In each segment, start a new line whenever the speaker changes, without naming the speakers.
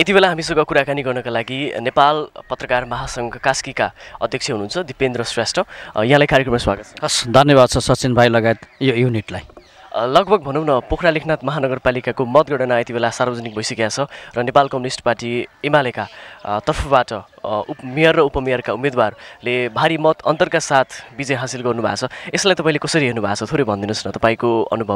यति बेला हामीसँग कुराकानी गर्नका लागि नेपाल पत्रकार महासङ्घ कास्कीका अध्यक्ष हुनुहुन्छ दिपेन्द्र श्रेष्ठ। यहाँलाई कार्यक्रममा स्वागत छ।
हस्, धन्यवाद छ सचिन भाइ लगायत यो युनिटलाई।
लगभग भनौँ न पोखरा लेखनाथ महानगरपालिकाको मतगणना यति बेला सार्वजनिक भइसकेको छ र नेपाल कम्युनिस्ट पार्टी एमालेका तर्फबाट मेयर र उपमेयरका उम्मेदवारले भारी मत अन्तरका साथ विजय हासिल गर्नुभएको छ। यसलाई तपाईँले कसरी हेर्नु भएको छ, थोरै भनिदिनुहोस् न तपाईँको अनुभव।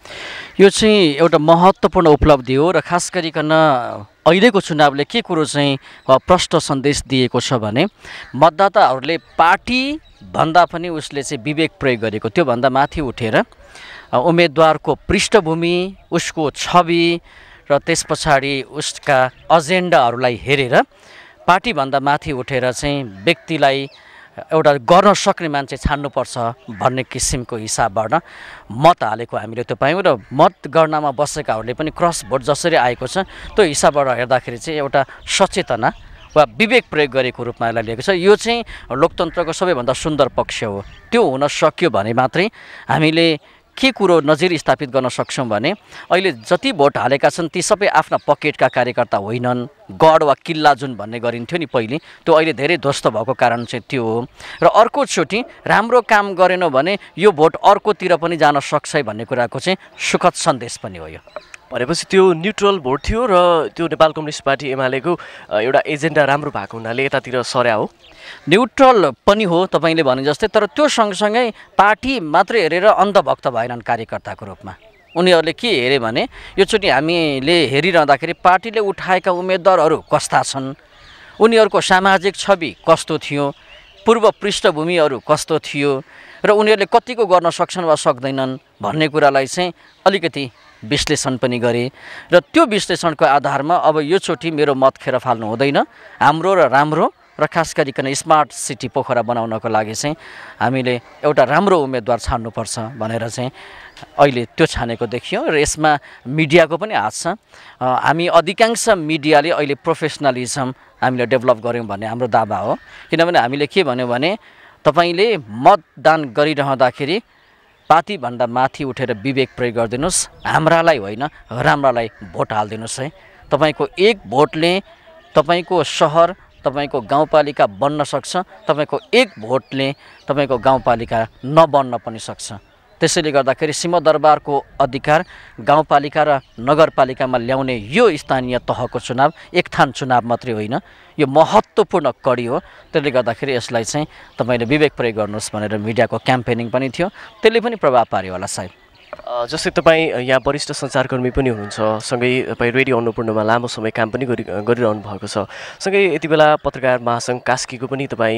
यो चाहिँ एउटा महत्त्वपूर्ण उपलब्धि हो र खास गरिकन अहिलेको चुनावले के कुरो चाहिँ प्रष्ट सन्देश दिएको छ भने मतदाताहरूले पार्टी भन्दा पनि उसले चाहिँ विवेक प्रयोग गरेको, त्योभन्दा माथि उठेर उम्मेदवारको पृष्ठभूमि, उसको छवि र त्यस पछाडि उसका एजेन्डाहरूलाई हेरेर पार्टीभन्दा माथि उठेर चाहिँ व्यक्तिलाई एउटा गर्न सक्ने मान्छे छान्नुपर्छ भन्ने किसिमको हिसाबबाट मत हालेको हामीले त्यो पायौँ र मतगणनामा बसेकाहरूले पनि क्रस भोट जसरी आएको छ त्यो हिसाबबाट हेर्दाखेरि चाहिँ एउटा सचेतना वा विवेक प्रयोग गरेको रूपमा यसलाई लिएको छ। यो चाहिँ लोकतन्त्रको सबैभन्दा सुन्दर पक्ष हो। त्यो हुन सक्यो भने मात्रै हामीले के कुरो नजिर स्थापित गर्न सक्छौँ भने अहिले जति भोट हालेका छन् ती सबै आफ्ना पकेटका कार्यकर्ता होइनन्। गढ वा किल्ला जुन भन्ने गरिन्थ्यो नि पहिले, त्यो अहिले धेरै ध्वस्त भएको कारण चाहिँ त्यो हो। र अर्कोचोटि राम्रो काम गरेनौँ भने यो भोट अर्कोतिर पनि जान सक्छ भन्ने कुराको चाहिँ सुखद सन्देश पनि हो। यो
भनेपछि त्यो न्युट्रल भोट थियो र त्यो नेपाल कम्युनिस्ट पार्टी एमालेको एउटा एजेन्डा राम्रो भएको हुनाले यतातिर सर्या हो।
न्युट्रल पनि हो तपाईँले भने जस्तै, तर त्यो सँगसँगै पार्टी मात्रै हेरेर अन्धभक्त भएनन् कार्यकर्ताको रूपमा। उनीहरूले के हेरे भने योचोटि हामीले हेरिरहँदाखेरि पार्टीले उठाएका उम्मेदवारहरू कस्ता छन्, उनीहरूको सामाजिक छवि कस्तो थियो, पूर्व पृष्ठभूमिहरू कस्तो थियो र उनीहरूले कतिको गर्न सक्छन् वा सक्दैनन् भन्ने कुरालाई चाहिँ अलिकति विश्लेषण पनि गरे र त्यो विश्लेषणको आधारमा अब योचोटि मेरो मत खेर फाल्नु हुँदैन, हाम्रो र राम्रो र खास गरिकन स्मार्ट सिटी पोखरा बनाउनको लागि चाहिँ हामीले एउटा राम्रो उम्मेदवार छान्नुपर्छ भनेर चाहिँ अहिले त्यो छानेको देखियो र यसमा मिडियाको पनि हात छ। हामी अधिकांश मिडियाले अहिले प्रोफेसनलिजम हामीले डेभलप गऱ्यौँ भन्ने हाम्रो दावा हो। किनभने हामीले के भन्यो भने तपाईँले मतदान गरिरहँदाखेरि पार्टीभन्दा माथि उठेर विवेक प्रयोग गरिदिनुहोस्, हाम्रालाई होइन राम्रालाई भोट हालिदिनुहोस् है। तपाईँको एक भोटले तपाईँको सहर, तपाईँको गाउँपालिका बन्न सक्छ, तपाईँको एक भोटले तपाईँको गाउँपालिका नबन्न पनि सक्छ। त्यसैले गर्दाखेरि सिंहदरबारको अधिकार गाउँपालिका र नगरपालिकामा ल्याउने यो स्थानीय तहको चुनाव एक थान चुनाव मात्रै होइन, यो महत्त्वपूर्ण कडी हो। त्यसले गर्दाखेरि यसलाई चाहिँ तपाईँले विवेक प्रयोग गर्नुहोस् भनेर मिडियाको क्याम्पेनिङ पनि थियो, त्यसले पनि प्रभाव पार्यो होला सायद।
जस्तै तपाईँ यहाँ वरिष्ठ सञ्चारकर्मी पनि हुनुहुन्छ, सँगै तपाईँ रेडियो अन्नपूर्णमा लामो समय काम पनि गरिरहनु भएको छ, सँगै यति बेला पत्रकार महासङ्घ कास्कीको पनि तपाईँ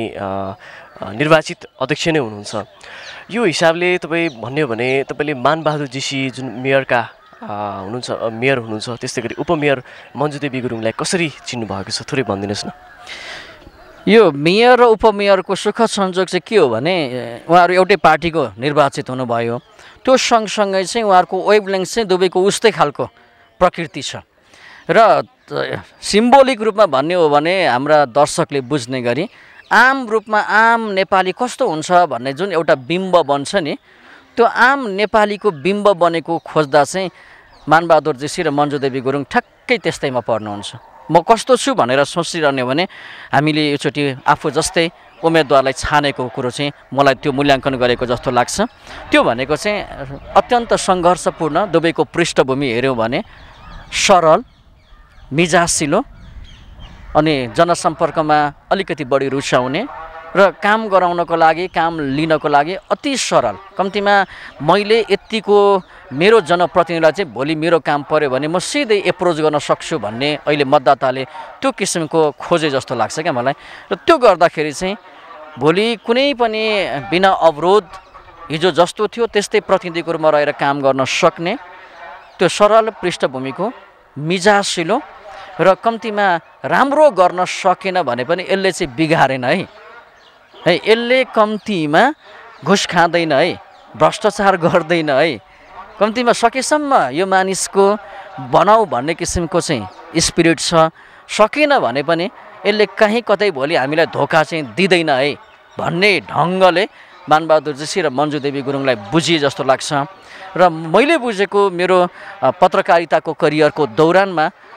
निर्वाचित अध्यक्ष नै हुनुहुन्छ। यो हिसाबले तपाईँ भन्यो भने तपाईँले मानबहादुर जीसी जुन मेयरका मेयर हुनुहुन्छ, त्यस्तै गरी उपमेयर मन्जुदेवी गुरुङलाई कसरी चिन्नु भएको छ, थोरै भनिदिनुहोस् न।
यो मेयर र उपमेयरको सुखद संयोग चाहिँ के हो भने उहाँहरू एउटै पार्टीको निर्वाचित हुनुभयो। त्यो सँगसँगै चाहिँ उहाँहरूको वेभलेन्थ चाहिँ दुवैको उस्तै खालको प्रकृति छ र सिम्बोलिक रूपमा भन्ने हो भने हाम्रा दर्शकले बुझ्ने गरी आम रूपमा आम नेपाली कस्तो हुन्छ भन्ने जुन एउटा बिम्ब बन्छ नि, त्यो आम नेपालीको बिम्ब बनेको खोज्दा चाहिँ मानबहादुर जीसी र मन्जुदेवी गुरुङ ठ्याक्कै त्यस्तैमा पर्नुहुन्छ। म कस्तो छु भनेर सोचिरहने भने हामीले योचोटि आफू जस्तै उम्मेदवारलाई छानेको कुरो चाहिँ मलाई त्यो मूल्याङ्कन गरेको जस्तो लाग्छ। त्यो भनेको चाहिँ अत्यन्त सङ्घर्षपूर्ण दुवैको पृष्ठभूमि हेऱ्यौँ भने सरल, मिजासिलो अनि जनसम्पर्कमा अलिकति बढी रुचाउने र काम गराउनको लागि, काम लिनको लागि अति सरल। कम्तीमा मैले यतिको मेरो जनप्रतिनिधिलाई चाहिँ भोलि मेरो काम पर्यो भने म सिधै एप्रोच गर्न सक्छु भन्ने अहिले मतदाताले त्यो किसिमको खोजे जस्तो लाग्छ क्या मलाई। र त्यो गर्दाखेरि चाहिँ भोलि कुनै पनि बिना अवरोध हिजो जस्तो थियो त्यस्तै प्रतिनिधिको रूपमा रहेर काम गर्न सक्ने त्यो सरल पृष्ठभूमिको मिजासिलो र कम्तीमा राम्रो गर्न सकेन भने पनि यसले चाहिँ बिगारेन है, यसले कम्तीमा घुस खाँदैन है, भ्रष्टाचार गर्दैन है, कम्तीमा सकेसम्म यो मानिसको बनाऊ भन्ने किसिमको चाहिँ स्पिरिट छ। सकेन भने पनि यसले कहीँ कतै भोलि हामीलाई धोका चाहिँ दिँदैन है भन्ने ढङ्गले मानबहादुर जीसी र मन्जुदेवी गुरुङलाई बुझिए जस्तो लाग्छ। र मैले बुझेको मेरो पत्रकारिताको करियरको दौरानमा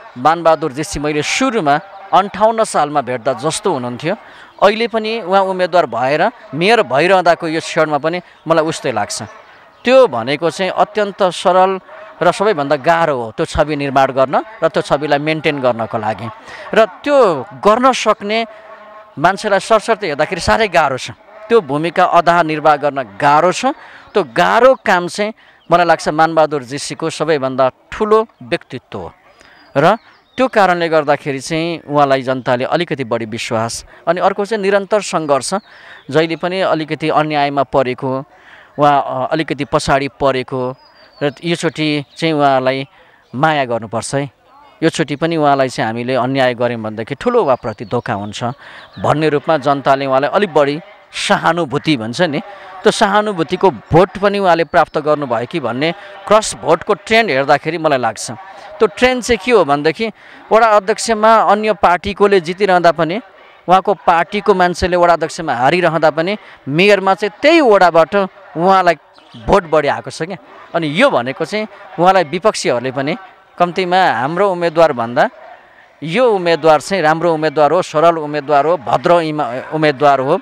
मानबहादुर जेसी मैले सुरुमा 58 सालमा भेट्दा जस्तो हुनुहुन्थ्यो, अहिले पनि उहाँ उम्मेदवार भएर मेयर भइरहँदाको यो क्षणमा पनि मलाई उस्तै लाग्छ। त्यो भनेको चाहिँ अत्यन्त सरल र सबैभन्दा गाह्रो हो त्यो छवि निर्माण गर्न र त्यो छविलाई मेन्टेन गर्नको लागि। र त्यो गर्न सक्ने मान्छेलाई सरसर्ती हेर्दाखेरि साह्रै गाह्रो छ। त्यो भूमिका अधा निर्वाह गर्न गाह्रो छ। त्यो गाह्रो काम चाहिँ मलाई लाग्छ मानबहादुर जेसीको सबैभन्दा ठुलो व्यक्तित्व हो र त्यो कारणले गर्दाखेरि चाहिँ उहाँलाई जनताले अलिकति बढी विश्वास, अनि अर्को चाहिँ निरन्तर सङ्घर्ष, जहिले पनि अलिकति अन्यायमा परेको, उहाँ अलिकति पछाडि परेको, र योचोटि चाहिँ उहाँलाई माया गर्नुपर्छ है, योचोटि पनि उहाँलाई चाहिँ हामीले अन्याय गऱ्यौँ भनेदेखि ठुलो उहाँप्रति धोका हुन्छ भन्ने रूपमा जनताले उहाँलाई अलिक बढी सहानुभूति भन्छ नि, त्यो सहानुभूतिको भोट पनि उहाँले प्राप्त गर्नुभयो कि भन्ने क्रस भोटको ट्रेन्ड हेर्दाखेरि मलाई लाग्छ। त्यो ट्रेन्ड चाहिँ के हो भनेदेखि वडा अध्यक्षमा अन्य पार्टीकोले जितिरहँदा पनि, उहाँको पार्टीको मान्छेले वडा अध्यक्षमा हारिरहँदा पनि मेयरमा चाहिँ त्यही वडाबाट उहाँलाई भोट बढी आएको छ क्या। अनि यो भनेको चाहिँ उहाँलाई विपक्षीहरूले पनि कम्तीमा हाम्रो उम्मेदवारभन्दा यो उम्मेदवार चाहिँ राम्रो उम्मेदवार हो, सरल उम्मेदवार हो, भद्र उम्मेदवार हो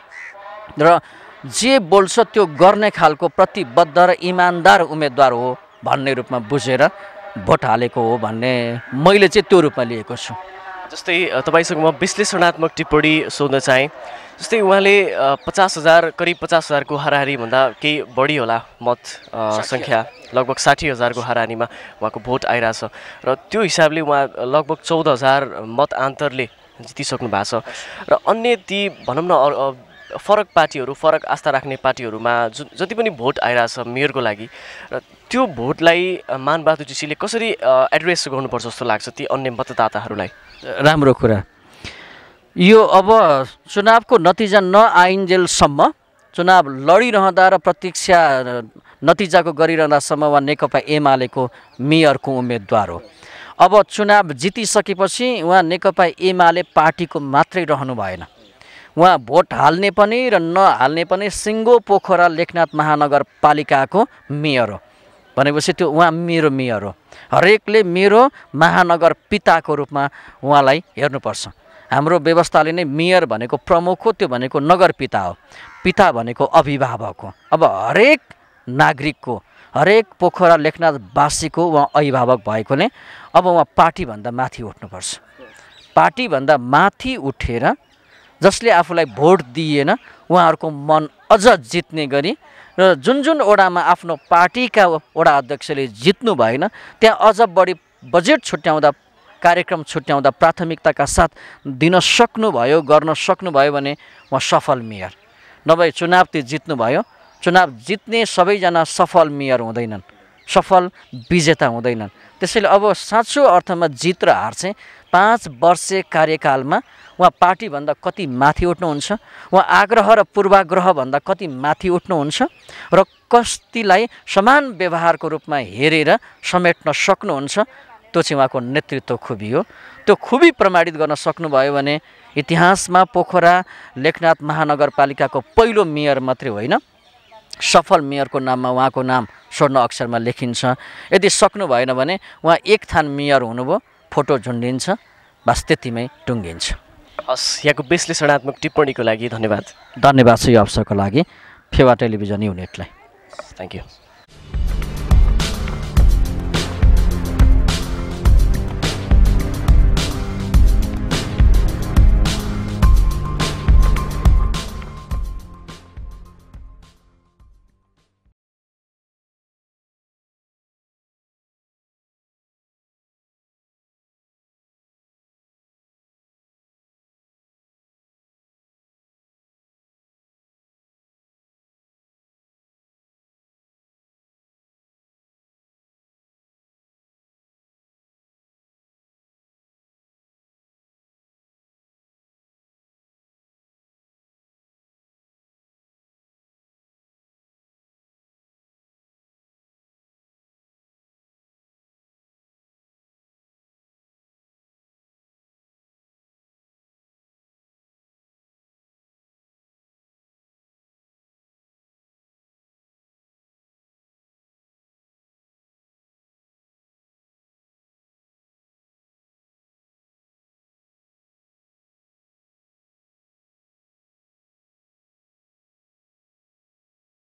र जे बोल्छ त्यो गर्ने खालको प्रतिबद्ध र इमान्दार उम्मेदवार हो भन्ने रूपमा बुझेर भोट हालेको हो भन्ने मैले चाहिँ त्यो रूपमा लिएको छु।
जस्तै तपाईँसँग म विश्लेषणात्मक टिप्पणी सोध्न चाहेँ। जस्तै उहाँले 50,000 करिब 50,000को हाराहारीभन्दा केही बढी होला मत सङ्ख्या, लगभग 60,000को हाराहारीमा उहाँको भोट आइरहेछ र त्यो हिसाबले उहाँ लगभग 14,000 मत आन्तरले जितिसक्नु भएको छ र अन्य ती भनौँ न फरक पार्टीहरू, फरक आस्था राख्ने पार्टीहरूमा जति पनि भोट आइरहेछ मेयरको लागि, र त्यो भोटलाई मानबहादुर जेसीले कसरी एड्रेस गर्नुपर्छ जस्तो लाग्छ ती अन्य मतदाताहरूलाई?
राम्रो कुरा। यो अब चुनावको नतिजा नआइन्जेलसम्म, चुनाव लडिरहँदा र प्रतीक्षा नतिजाको गरिरहँदासम्म उहाँ नेकपा एमालेको मेयरको उम्मेदवार हो। अब चुनाव जितिसकेपछि उहाँ नेकपा एमाले पार्टीको मात्रै रहनु भएन, उहाँ भोट हाल्ने पनि र नहाल्ने पनि सिङ्गो पोखरा लेखनाथ महानगरपालिकाको मेयर हो भनेपछि त्यो उहाँ मेरो मेयर हो। हरेकले मेरो महानगर पिताको रूपमा उहाँलाई हेर्नुपर्छ। हाम्रो व्यवस्थाले नै मेयर भनेको प्रमुख हो, त्यो भनेको नगर पिता हो, पिता भनेको अभिभावक हो। अब हरेक नागरिकको, हरेक पोखरा लेखनाथवासीको उहाँ अभिभावक भएकोले अब उहाँ पार्टीभन्दा माथि उठ्नुपर्छ। पार्टीभन्दा माथि उठेर जसले आफूलाई भोट दिएन उहाँहरूको मन अझ जित्ने गरी र जुन जुन वडामा आफ्नो पार्टीका वडा अध्यक्षले जित्नु भएन त्यहाँ अझ बढी बजेट छुट्याउँदा, कार्यक्रम छुट्याउँदा प्राथमिकताका साथ दिन सक्नुभयो, गर्न सक्नुभयो भने उहाँ सफल मेयर। नभए चुनाव त्यो जित्नुभयो, चुनाव जित्ने सबैजना सफल मेयर हुँदैनन्, सफल विजेता हुँदैनन्। त्यसैले अब साँचो अर्थमा जित र हार चाहिँ 5 वर्षे कार्यकालमा उहाँ पार्टीभन्दा कति माथि उठ्नुहुन्छ, उहाँ आग्रह र पूर्वाग्रहभन्दा कति माथि उठ्नुहुन्छ र कस्तीलाई समान व्यवहारको रूपमा हेरेर समेट्न सक्नुहुन्छ, त्यो चाहिँ उहाँको नेतृत्व खुबी हो। त्यो खुबी प्रमाणित गर्न सक्नुभयो भने इतिहासमा पोखरा लेखनाथ महानगरपालिकाको पहिलो मेयर मात्रै होइन, सफल मेयरको नाममा उहाँको नाम स्वर्ण अक्षरमा लेखिन्छ। यदि सक्नु भएन भने उहाँ एक थान मेयर हुनुभयो, फोटो झुन्डिन्छ, बस त्यतिमै टुङ्गिन्छ।
हस्, यहाँको विश्लेषणात्मक टिप्पणीको लागि धन्यवाद।
धन्यवाद छ यो अवसरको लागि फेवा टेलिभिजन युनिटलाई।
Thank you.